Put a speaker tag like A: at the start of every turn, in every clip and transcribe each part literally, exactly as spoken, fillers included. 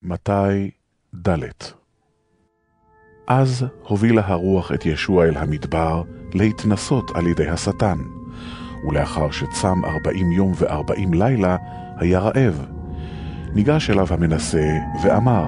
A: מתי ד'. אז הובילה הרוח את ישוע אל המדבר להתנסות על ידי השטן, ולאחר שצם ארבעים יום וארבעים לילה היה רעב. ניגש אליו המנסה ואמר,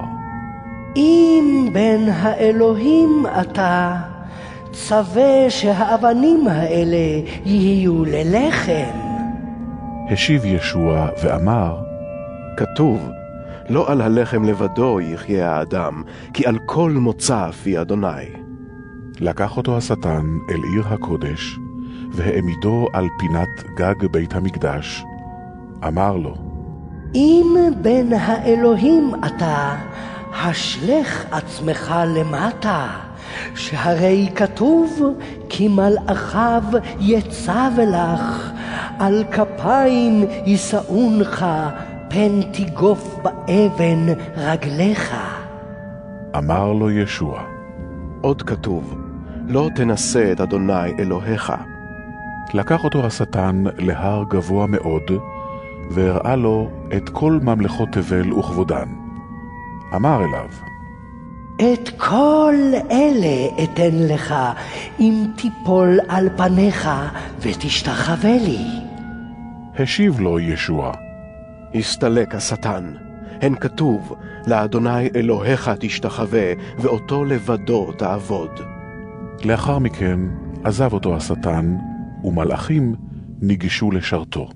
B: אם בן האלוהים אתה, צווה שהאבנים האלה יהיו ללחם.
A: השיב ישוע ואמר,
C: כתוב, לא על הלחם לבדו יחיה האדם, כי על כל מוצא פי אדוני.
A: לקח אותו השטן אל עיר הקודש, והעמידו על פינת גג בית המקדש. אמר לו,
B: אם בן האלוהים אתה, השלך עצמך למטה, שהרי כתוב, כי מלאכיו יצב לך, על כפיים יישאונך, פן תיגוף באבן רגליך.
A: אמר לו ישוע,
C: עוד כתוב, לא תנסה את אדוני אלוהיך.
A: לקח אותו השטן להר גבוה מאוד, והראה לו את כל ממלכות תבל וכבודן. אמר אליו,
B: את כל אלה אתן לך, אם תיפול על פניך ותשתחווה לי.
A: השיב לו ישוע,
C: הסתלק השטן, הן כתוב, לאדוני אלוהיך תשתחווה, ואותו לבדו תעבוד.
A: לאחר מכן עזב אותו השטן, ומלאכים ניגשו לשרתו.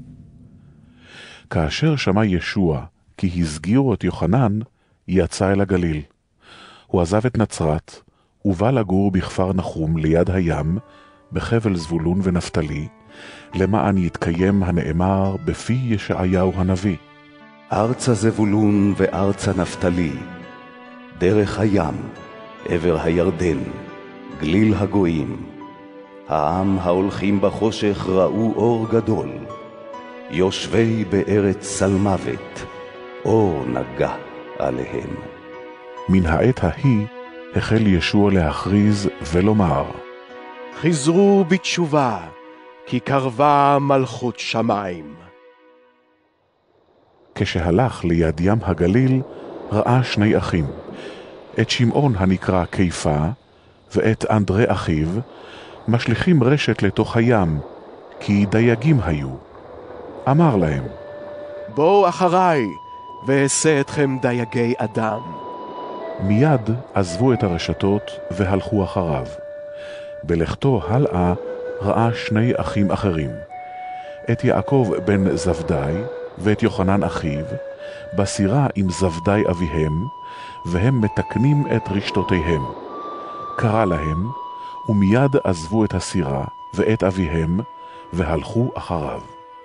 A: כאשר שמע ישוע כי הסגירו את יוחנן, יצא אל הגליל. הוא עזב את נצרת, ובא לגור בכפר נחום ליד הים, בחבל זבולון ונפתלי, למען יתקיים הנאמר בפי ישעיהו הנביא.
D: ארצה זבולון וארצה נפתלי, דרך הים, עבר הירדן, גליל הגויים. העם ההולכים בחושך ראו אור גדול, יושבי בארץ סלמוות, אור נגע עליהם.
A: מן העת ההיא החל ישוע להכריז ולומר,
C: חזרו בתשובה, כי קרבה מלכות שמיים.
A: כשהלך ליד ים הגליל, ראה שני אחים, את שמעון הנקרא קיפה, ואת אנדרי אחיו, משליכים רשת לתוך הים, כי דייגים היו. אמר להם,
C: בואו אחריי, ואעשה אתכם דייגי אדם.
A: מיד עזבו את הרשתות והלכו אחריו. בלכתו הלאה ראה שני אחים אחרים, את יעקב בן זבדי ואת יוחנן אחיו, בסירה עם זבדי אביהם, והם מתקנים את רשתותיהם. קרא להם, ומיד עזבו את הסירה ואת אביהם, והלכו אחריו.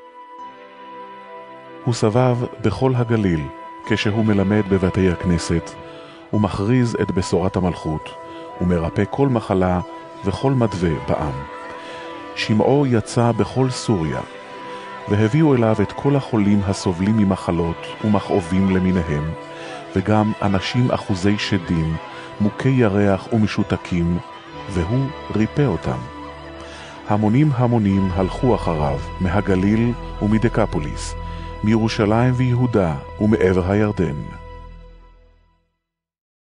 A: הוא סבב בכל הגליל, כשהוא מלמד בבתי הכנסת, ומכריז את בשורת המלכות, ומרפא כל מחלה וכל מדווה בעם. שמעו יצא בכל סוריה, והביאו אליו את כל החולים הסובלים ממחלות ומכאובים למיניהם, וגם אנשים אחוזי שדים, מוכי ירח ומשותקים, והוא ריפא אותם. המונים המונים הלכו אחריו מהגליל ומדקפוליס, מירושלים ויהודה ומעבר הירדן.